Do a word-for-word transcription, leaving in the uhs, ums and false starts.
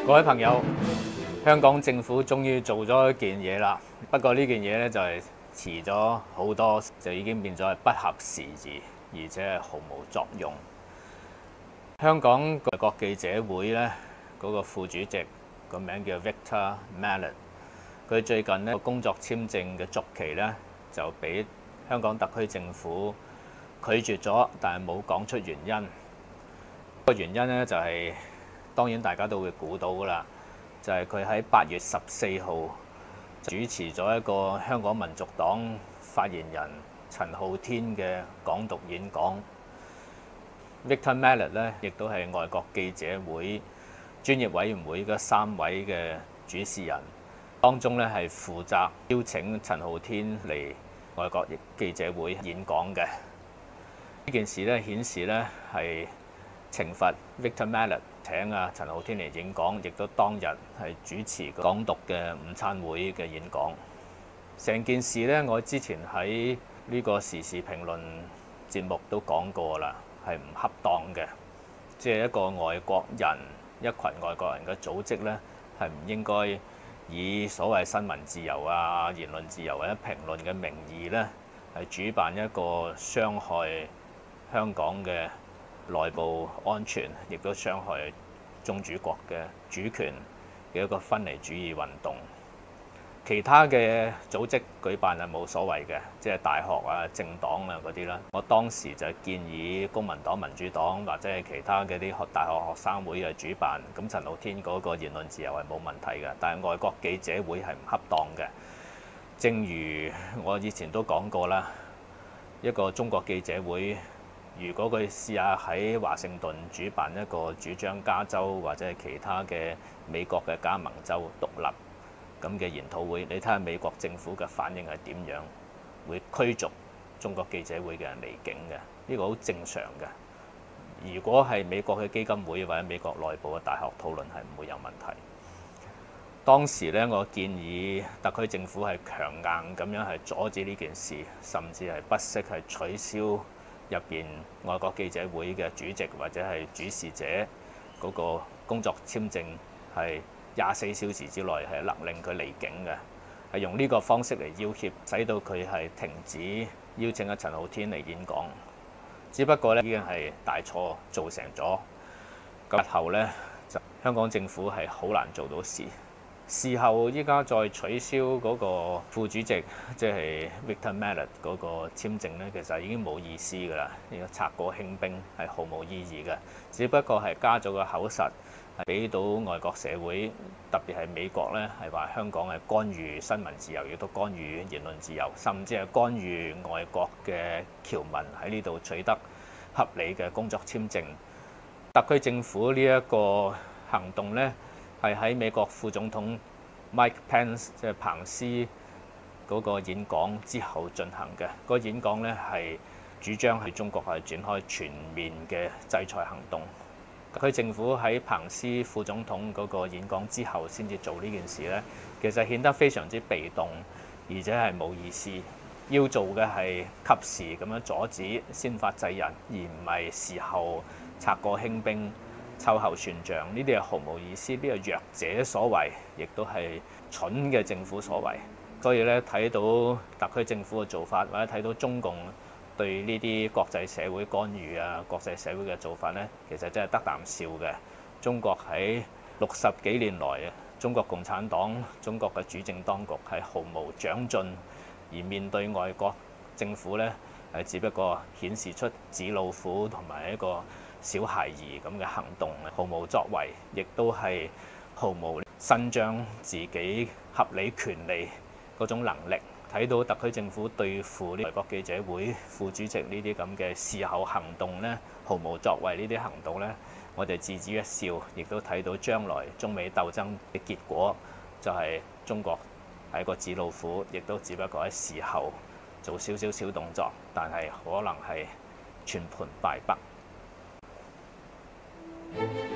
各位朋友，香港政府終於做咗一件嘢啦。不過呢件嘢咧就係遲咗好多，就已經變咗係不合時宜，而且係毫無作用。香港外國記者會咧嗰個副主席個名叫 Victor Mallet， 佢最近呢個工作簽證嘅續期咧就俾香港特區政府拒絕咗，但係冇講出原因。個原因咧就係、是、當然大家都會估到㗎啦，就係佢喺八月十四號主持咗一個香港民族黨發言人陳浩天嘅港獨演講。Victor Mallet 咧亦都係外國記者會專業委員會嘅三位嘅主持人，當中咧係負責邀請陳浩天嚟外國記者會演講嘅。呢件事咧顯示咧係懲罰 Victor Mallet 請啊陳浩天嚟演講，亦都當日係主持港獨嘅午餐會嘅演講。成件事咧，我之前喺呢個時事評論節目都講過啦，係唔恰當嘅。即係一個外國人，一群外國人嘅組織咧，係唔應該以所謂新聞自由啊、言論自由或者評論嘅名義咧，係主辦一個傷害香港嘅內部安全，亦都傷害宗主國嘅主權嘅一個分離主義運動。其他嘅組織舉辦係冇所謂嘅，即係大學啊、政黨啊嗰啲啦。我當時就建議公民黨、民主黨或者係其他嘅啲學大學學生會嘅主辦。咁陳浩天嗰個言論自由係冇問題嘅，但係外國記者會係唔恰當嘅。正如我以前都講過啦，一個中國記者會，如果佢試下喺華盛頓主辦一個主張加州或者係其他嘅美國嘅加盟州獨立咁嘅研討會，你睇下美國政府嘅反應係點樣，會驅逐中國記者會嘅人離境嘅，呢個好正常嘅。如果係美國嘅基金會或者美國內部嘅大學討論係唔會有問題。當時咧，我建議特區政府係強硬咁樣係阻止呢件事，甚至係不惜係取消入邊外國記者會嘅主席或者係主事者嗰個工作簽證，係廿四小時之內係勒令佢離境嘅，係用呢個方式嚟要挾，使到佢係停止邀請阿陳浩天嚟演講。只不過咧，已經係大錯造成咗，咁日後咧就香港政府係好難做到事。事後依家再取消嗰個副主席，即係 Victor Mallet 嗰個簽證咧，其實已經冇意思㗎啦。呢個賊過興兵係毫無意義嘅，只不過係加咗個口實，係俾到外國社會，特別係美國咧，係話香港係干預新聞自由，亦都干預言論自由，甚至係干預外國嘅僑民喺呢度取得合理嘅工作簽證。特區政府呢一個行動咧，係喺美國副總統 Mike Pence 即係彭斯嗰個演講之後進行嘅。嗰個演講咧係主張喺中國係展開全面嘅制裁行動。特區政府喺彭斯副總統嗰個演講之後先至做呢件事咧，其實顯得非常之被動，而且係冇意思。要做嘅係及時咁樣阻止，先發制人，而唔係事後賊過興兵、秋後算賬，呢啲係毫無意思，呢個弱者所為，亦都係蠢嘅政府所為。所以咧，睇到特區政府嘅做法，或者睇到中共對呢啲國際社會干預啊、國際社會嘅做法咧，其實真係得啖笑嘅。中國喺六十幾年來啊，中國共產黨、中國嘅主政當局係毫無長進，而面對外國政府咧，係只不過顯示出紙老虎同埋一個小孩兒咁嘅行動，毫無作為，亦都係毫無伸張自己合理權利嗰種能力。睇到特區政府對付呢外國記者會副主席呢啲咁嘅事後行動咧，毫無作為呢啲行動咧，我哋自止一笑，亦都睇到將來中美鬥爭嘅結果，就係中國係一個紙老虎，亦都只不過喺事後做少少小動作，但係可能係全盤敗北。